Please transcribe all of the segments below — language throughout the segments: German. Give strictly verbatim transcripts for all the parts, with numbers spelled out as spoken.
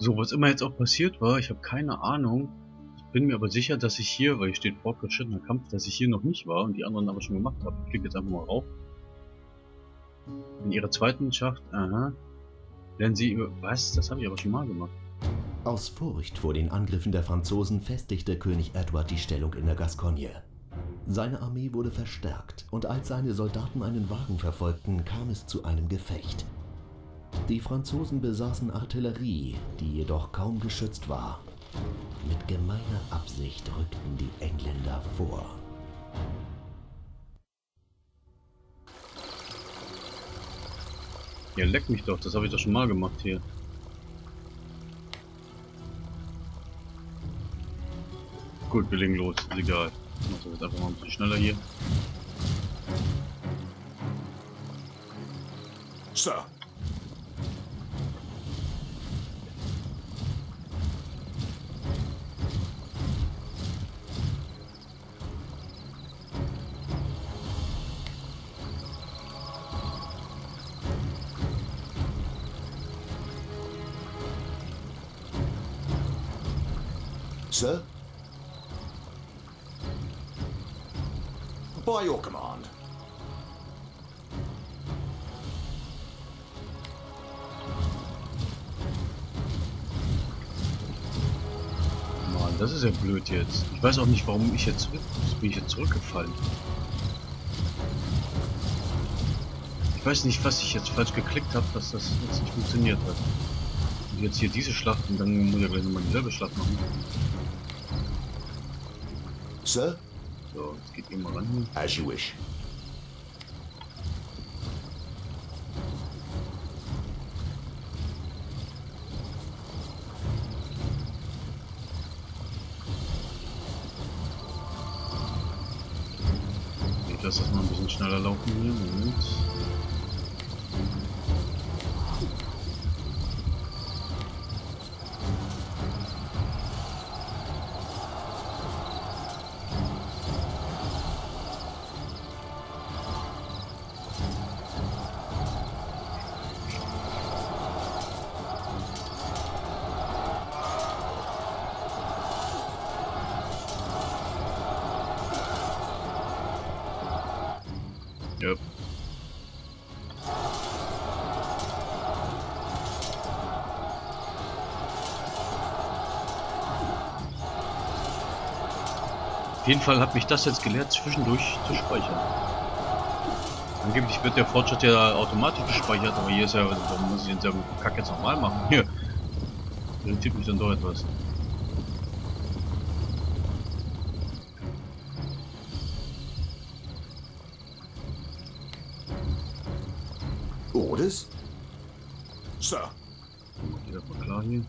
So, was immer jetzt auch passiert war, ich habe keine Ahnung. Ich bin mir aber sicher, dass ich hier, weil hier steht fortgeschrittener Kampf, dass ich hier noch nicht war und die anderen aber schon gemacht habe. Ich klicke jetzt einfach mal rauf. In ihrer zweiten Schacht, aha. Lernen sie über... Was? Das habe ich aber schon mal gemacht. Aus Furcht vor den Angriffen der Franzosen festigte König Edward die Stellung in der Gascogne. Seine Armee wurde verstärkt und als seine Soldaten einen Wagen verfolgten, kam es zu einem Gefecht. Die Franzosen besaßen Artillerie, die jedoch kaum geschützt war. Mit gemeiner Absicht rückten die Engländer vor. Ja, leck mich doch, das habe ich doch schon mal gemacht hier. Gut, wir legen los, ist egal. Ich mache das jetzt einfach mal ein bisschen schneller hier. Sir. Sir? By your command. Mann, das ist ja blöd jetzt. Ich weiß auch nicht, warum ich jetzt zurück... bin ich jetzt zurückgefallen. Ich weiß nicht, was ich jetzt falsch geklickt habe, dass das jetzt nicht funktioniert hat. Und jetzt hier diese Schlacht und dann muss ich ja gleich nochmal dieselbe Schlacht machen. Sir? So, jetzt geht ihr mal ran hier. As you wish. Ich lasse das mal ein bisschen schneller laufen hier. Moment. Yep. Auf jeden Fall hat mich das jetzt gelehrt, zwischendurch zu speichern. Angeblich wird der Fortschritt ja automatisch gespeichert, aber hier ist ja, da muss ich den selben Kack jetzt nochmal machen. Hier. Irritiert mich dann doch etwas. Orders? Sir. Geht das mal klar hier.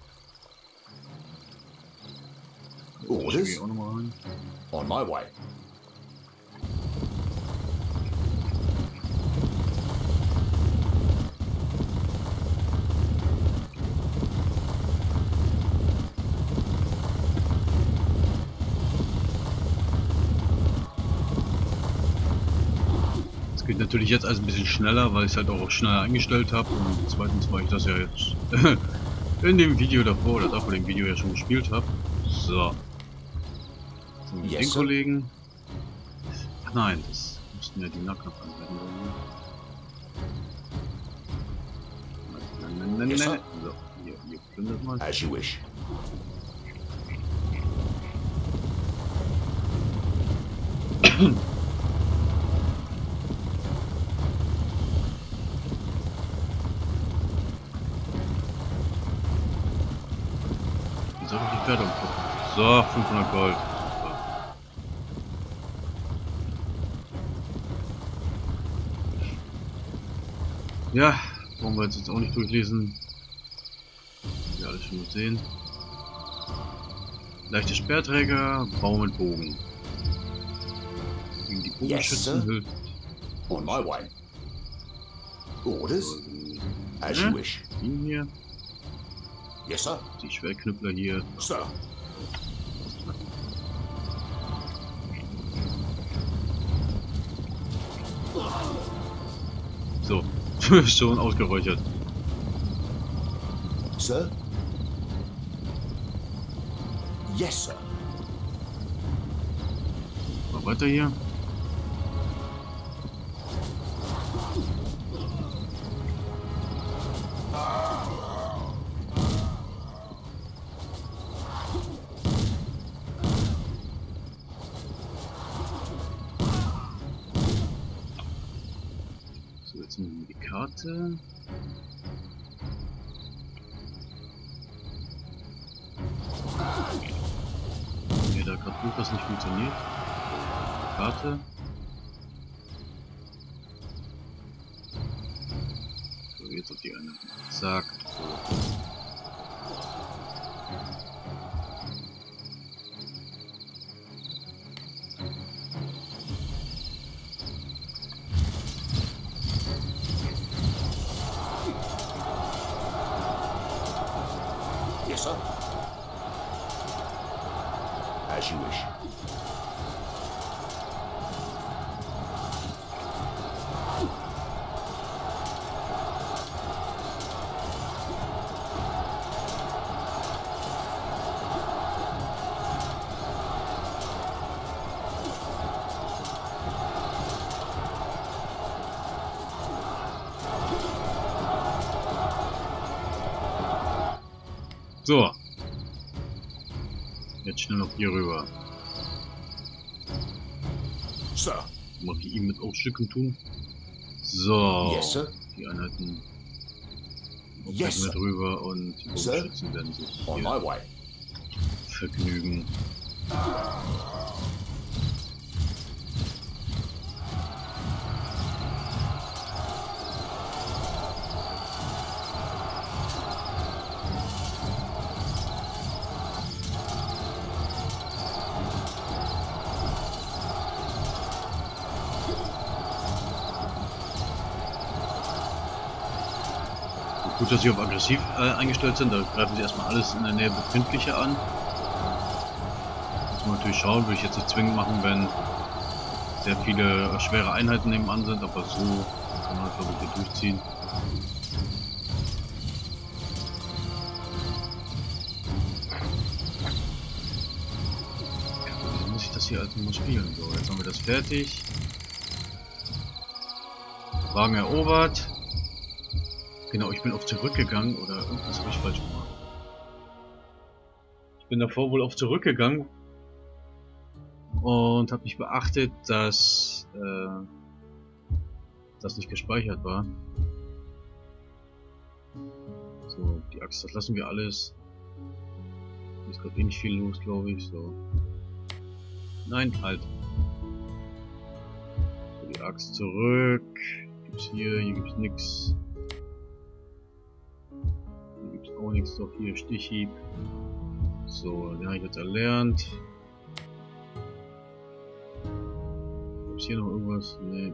Orders? Ich auch noch mal rein. On my way. Es geht natürlich jetzt alles ein bisschen schneller, weil ich es halt auch schneller eingestellt habe. Und zweitens, weil ich das ja jetzt in dem Video davor oder davor dem Video ja schon gespielt habe. So. So, mit Yes, den sir. Kollegen. Ach nein, das müssten ja die Nahkampf anwenden. Nein, nein, nein, Yes, nein. sir. So, hier, hier plündert mal. As you wish. Wie soll ich die Pferde umgucken? So, fünfhundert Gold. Ja, wollen wir jetzt, jetzt auch nicht durchlesen. Haben wir alles schon gesehen. Leichte Speerträger, Baum mit Bogen. Gegen die Bogenschützen Yes, sir. hilft. On my way. Orders? As Ja, you wish. ihn hier, Yes, sir. die Schwertknüppler hier. Sir. So, schon ausgeräuchert. Sir? Yes, sir. Mal weiter hier. So, jetzt nehmen wir die Karte. Ne, da gerade gut was nicht funktioniert. Karte. So, jetzt auf die eine. Zack. Yes, sir. As you wish. So. Jetzt schnell noch hier rüber. Sir. Mal wie ihm mit Ausstücken tun. So. Yes, sir. Die Einheiten Yes, mit sir. rüber und die Sir. Bogenschützen werden sich On hier my way. vergnügen. Gut, dass sie auf aggressiv äh, eingestellt sind, da greifen sie erstmal alles in der Nähe Befindliche an. Muss man natürlich schauen, würde ich jetzt nicht zwingend machen, wenn sehr viele äh, schwere Einheiten nebenan sind, aber so kann man, glaube ich, hier durchziehen. Wie muss ich das hier also mal spielen? So, jetzt haben wir das fertig. Wagen erobert. Genau, ich bin auf zurückgegangen oder irgendwas habe ich falsch gemacht. Ich bin davor wohl auf zurückgegangen und habe nicht beachtet, dass äh, das nicht gespeichert war. So, die Axt, das lassen wir alles. Hier ist gerade eh nicht viel los, glaube ich. So. Nein, halt. So, die Axt zurück. Gibt's hier, hier gibt's nix. Auch nichts, doch hier Stichhieb. So, den habe ich jetzt erlernt. Gibt's hier noch irgendwas? Nee.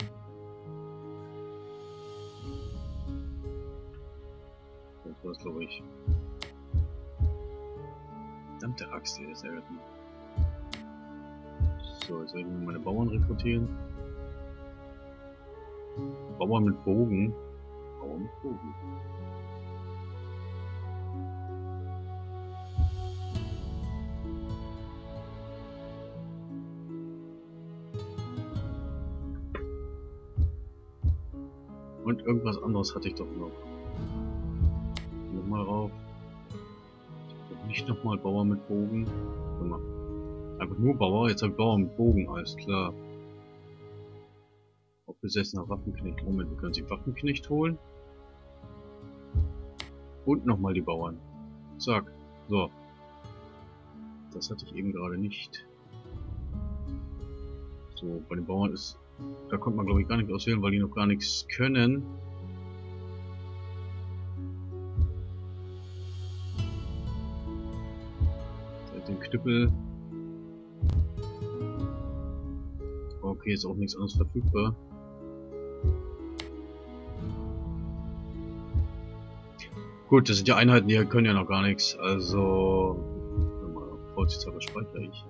Das war's, glaube ich. Verdammte Axt, ey, das ärgert mich. So, jetzt soll ich meine Bauern rekrutieren. Bauern mit Bogen. Bauern mit Bogen. Und irgendwas anderes hatte ich doch noch. Nochmal rauf. Nicht nochmal Bauer mit Bogen. Einfach nur Bauer, jetzt habe ich Bauer mit Bogen, alles klar. Besessener Waffenknecht. Moment, wir können sich Waffenknecht holen. Und nochmal die Bauern. Zack. So. Das hatte ich eben gerade nicht. So, bei den Bauern ist... Da konnte man, glaube ich, gar nicht auswählen, weil die noch gar nichts können. Den Knüppel. Okay, ist auch nichts anderes verfügbar. Gut, das sind ja Einheiten, die können ja noch gar nichts. Also... Vorsichtshalber speichere ich.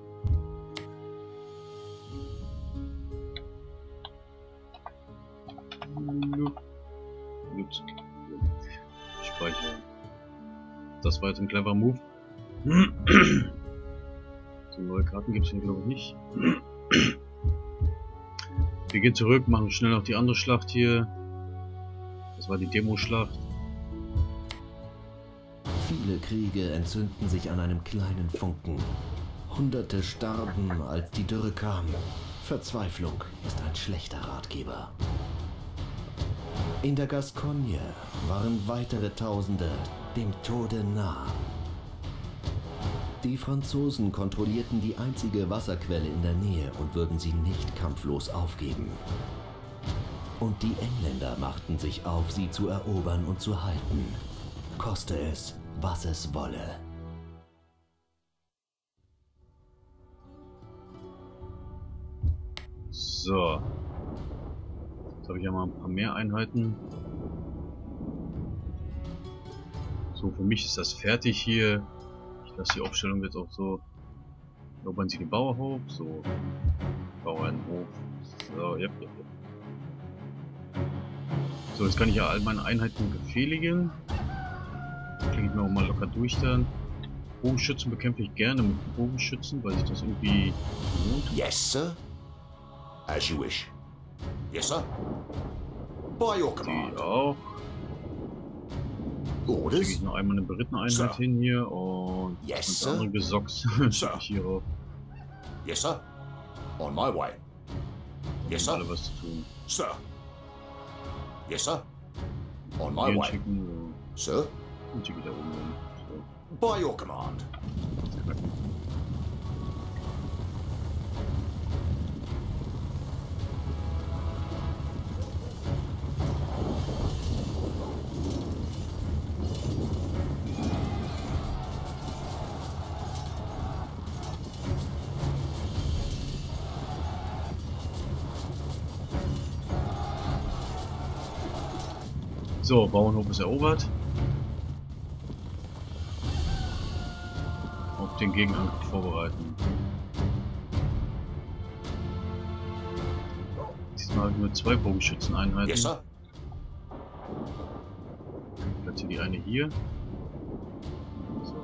Ups. Speichern. Das war jetzt ein clever Move. So, neue Karten gibt es hier glaube ich nicht. Wir gehen zurück, machen schnell noch die andere Schlacht hier. Das war die Demo-Schlacht. Viele Kriege entzünden sich an einem kleinen Funken. Hunderte starben, als die Dürre kam. Verzweiflung ist ein schlechter Ratgeber. In der Gascogne waren weitere Tausende dem Tode nah. Die Franzosen kontrollierten die einzige Wasserquelle in der Nähe und würden sie nicht kampflos aufgeben. Und die Engländer machten sich auf, sie zu erobern und zu halten. Koste es, was es wolle. So. Jetzt habe ich ja mal ein paar mehr Einheiten. So, für mich ist das fertig hier. Ich lasse die Aufstellung jetzt auch so. Erobern Sie den Bauernhof. So. Bauernhof. So, ja, ja, ja. So, jetzt kann ich ja all meine Einheiten befehligen. Klicke ich mir auch mal locker durch dann. Bogenschützen bekämpfe ich gerne mit Bogenschützen, weil sich das irgendwie lohnt. Yes, sir. As you wish. Yes, sir. By your Die command. auch. Schicke Orders. ich noch einmal eine Beritteneinheit Sir. hin hier und Yes, das sir. andere Gesocks schicke ich hier rauf. Yes, sir. On my way. Yes, Haben sir. alle was zu tun. Sir. Yes, sir. On my Hier way. schicken, Sir. so, und schicke ich da oben hin. So. By your command. So, Bauernhof ist erobert. Auf den Gegenangriff vorbereiten. Diesmal habe ich nur zwei Bogenschützeneinheiten. Yes, sir. Platziere die eine hier. So.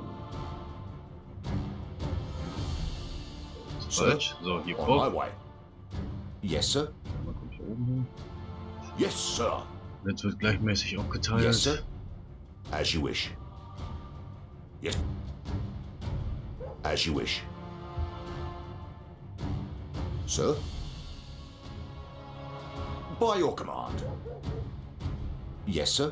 Das ist Sir. falsch. So, hier On vor. my way. Yes, sir. Dann komme ich hier oben hin. Yes, sir. Jetzt wird gleichmäßig aufgeteilt. Yes, sir. As you wish. Yes. As you wish. Sir. By your command. Yes, sir.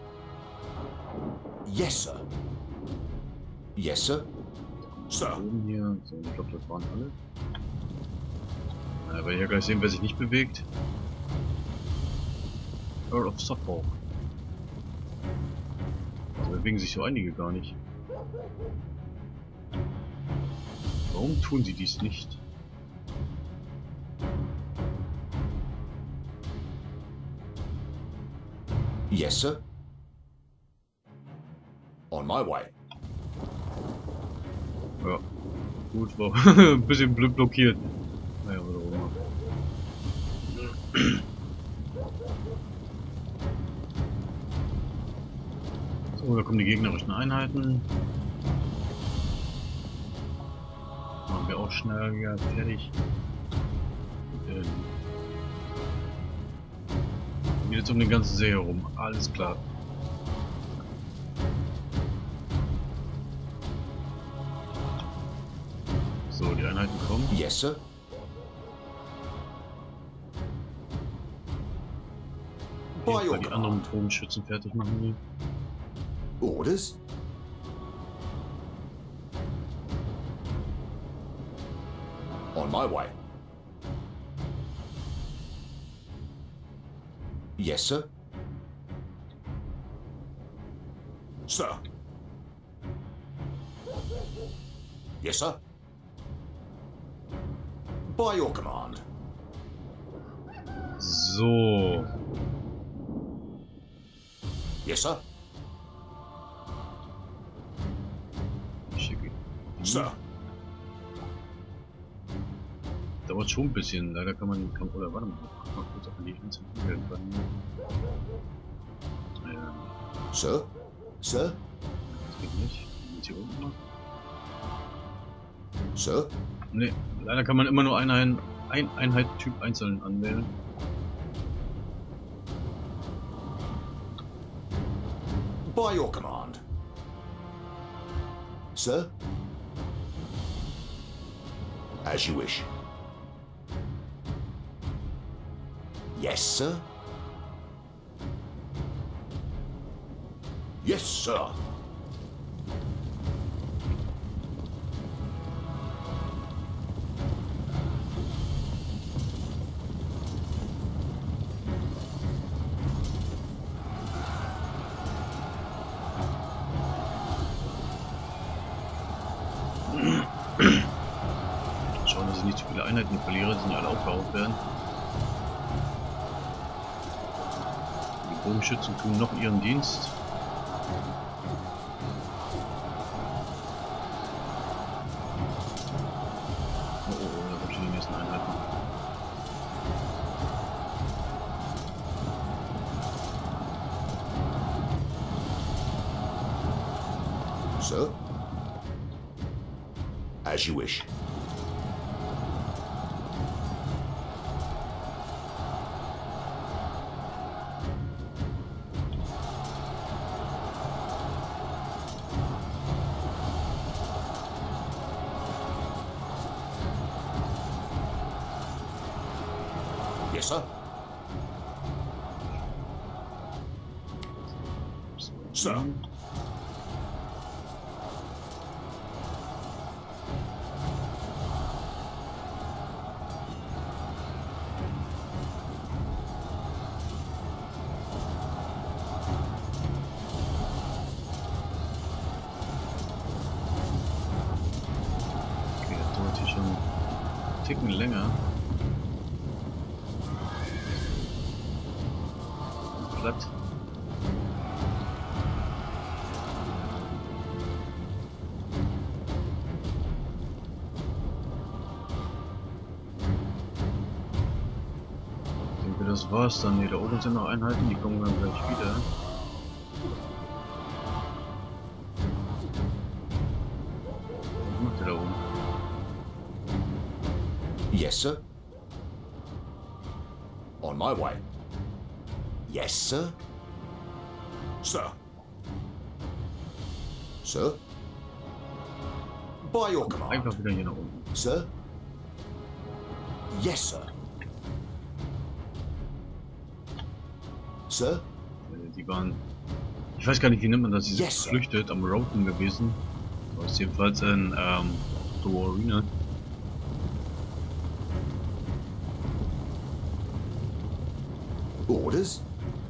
Yes, sir. Yes, sir. Sir. Oben hier. So, ich glaube, das waren alle. Na, wir ja gleich sehen, wer sich nicht bewegt. Earl of Suffolk. Da bewegen sich so einige gar nicht. Warum tun sie dies nicht? Yes, sir. On my way. Ja, gut, war ein bisschen blöd blockiert. Naja, oder auch immer. So, da kommen die gegnerischen Einheiten. Machen wir auch schnell hier fertig. Ähm, geht jetzt um den ganzen See herum. Alles klar. So, die Einheiten kommen. Yes, sir. Auf jeden Fall die anderen Bogenschützen fertig machen hier. Orders. On my way. Yes, sir. Sir. Yes, sir. By your command. So. Yes, sir. Schicke. Sir. Dauert schon ein bisschen. Leider kann man, kann, oder warte mal, guck mal kurz, ob man die einzelnen wählen kann. Ähm, Sir. Sir. das geht nicht. Jetzt hier unten noch. Sir? Ne, leider kann man immer nur einen ein Einheit-Typ einzeln anwählen. By your command. Sir? As you wish. Yes, sir? Yes, sir. Schauen, dass ich nicht zu viele Einheiten verliere, die sind ja alle aufgebaut werden. Die Bogenschützen tun noch ihren Dienst. Oh, oh, oh, da kommen schon die nächsten Einheiten. Sir? As you wish. Yes, sir. Sir. Okay, das dauert hier schon einen Ticken länger. Platt. Ich denke, das war's dann. Hier da oben sind noch Einheiten, die kommen dann gleich wieder. Was macht ihr da oben? Yes, sir. On my way. Yes, sir. Sir. Sir? By your command. Einfach wieder hier nach unten. Sir? Yes, sir. Sir? Äh, Die waren... Ich weiß gar nicht, wie nennt man das? Die sind Yes, sir. geflüchtet am Roten gewesen. Das ist jedenfalls in ähm, The Arena. Orders?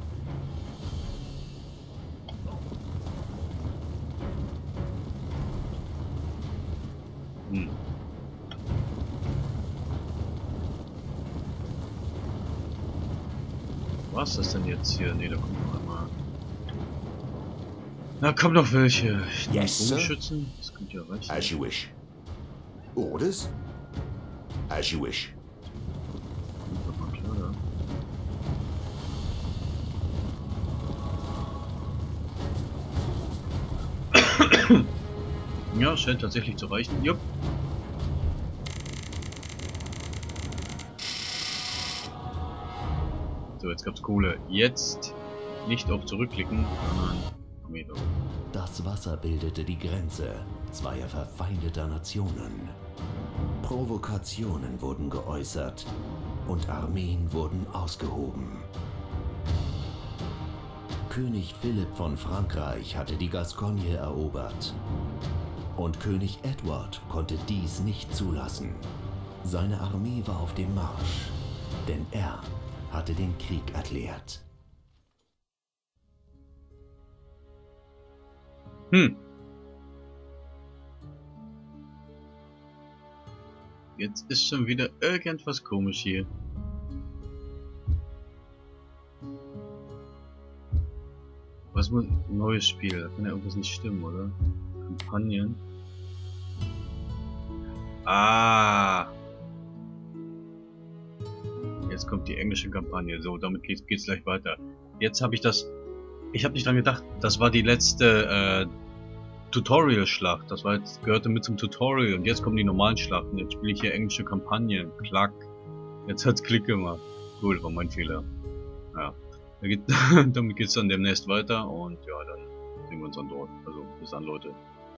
Hm. Was ist das denn jetzt hier? Ne, da kommt noch einmal. Na, kommen noch welche. Ich nehme Yes, sir. Bogenschützen. Das könnte ja reichen. As you wish. Orders? As you wish. Kommt mal klar, da. Ja, scheint tatsächlich zu reichen. Jupp. So, jetzt gab's Kohle. Jetzt nicht auf zurückklicken, sondern Armee da. Das Wasser bildete die Grenze zweier verfeindeter Nationen. Provokationen wurden geäußert und Armeen wurden ausgehoben. König Philipp von Frankreich hatte die Gascogne erobert. Und König Edward konnte dies nicht zulassen. Seine Armee war auf dem Marsch, denn er hatte den Krieg erklärt. Hm. Jetzt ist schon wieder irgendwas komisch hier. Was muss... Neues Spiel. Da kann ja irgendwas nicht stimmen, oder? Kampagnen. Ah. Jetzt kommt die englische Kampagne. So, damit geht's, geht's gleich weiter. Jetzt habe ich das... Ich habe nicht dran gedacht. Das war die letzte... Äh, Tutorial-Schlacht. Das war jetzt, gehörte mit zum Tutorial. Und jetzt kommen die normalen Schlachten. Jetzt spiele ich hier englische Kampagnen. Klack. Jetzt hat's Klick gemacht. Cool, war mein Fehler. Ja. Damit geht's dann demnächst weiter. Und ja, dann sehen wir uns dann dort. Also, bis dann, Leute.